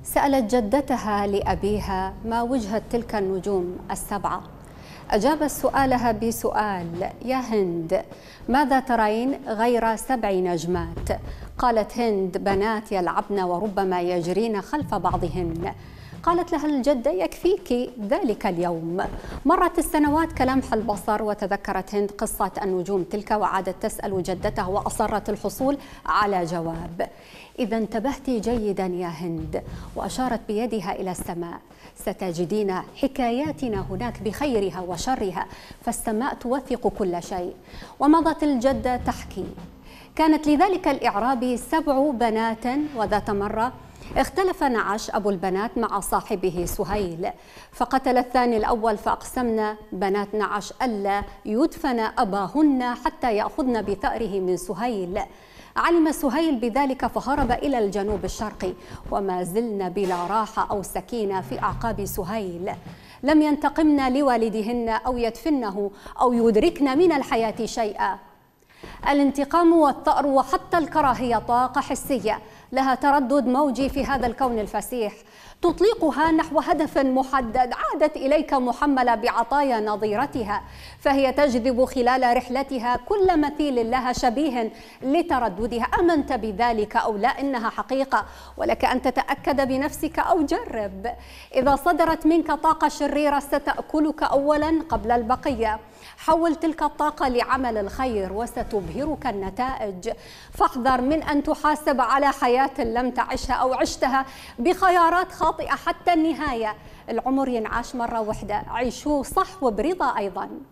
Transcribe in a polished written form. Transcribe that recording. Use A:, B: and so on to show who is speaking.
A: سألت جدتها لأبيها ما وجهة تلك النجوم السبعة. أجاب سؤالها بسؤال: يا هند، ماذا ترين غير 7 نجمات؟ قالت هند: بنات يلعبن وربما يجرين خلف بعضهن. قالت لها الجدة: يكفيك ذلك اليوم. مرت السنوات كلمح البصر، وتذكرت هند قصة النجوم تلك، وعادت تسأل جدتها وأصرت الحصول على جواب. إذا انتبهت جيدا يا هند، وأشارت بيدها إلى السماء، ستجدين حكاياتنا هناك بخيرها وشرها، فالسماء توثق كل شيء. ومضت الجدة تحكي: كانت لذلك الإعرابي 7 بنات، وذات مرة اختلف نعش أبو البنات مع صاحبه سهيل، فقتل الثاني الأول، فأقسمن بنات نعش ألا يدفن أباهن حتى يأخذن بثأره من سهيل. علم سهيل بذلك فهرب إلى الجنوب الشرقي، وما زلن بلا راحة أو سكينة في أعقاب سهيل. لم ينتقمن لوالدهن أو يدفنه أو يدركن من الحياة شيئا. الانتقام والثأر وحتى الكراهية طاقة حسية لها تردد موجي في هذا الكون الفسيح، تطلقها نحو هدف محدد. عادت إليك محملة بعطايا نظيرتها، فهي تجذب خلال رحلتها كل مثيل لها شبيه لترددها. أمنت بذلك أو لا، إنها حقيقة، ولك أن تتأكد بنفسك أو جرب. إذا صدرت منك طاقة شريرة ستأكلك أولا قبل البقية. حول تلك الطاقة لعمل الخير وستبهرك النتائج. فاحذر من أن تحاسب على حياة لم تعشها أو عشتها بخيارات خاطئة حتى النهاية. العمر ينعاش مرة واحدة، عيشوه صح وبرضا أيضا.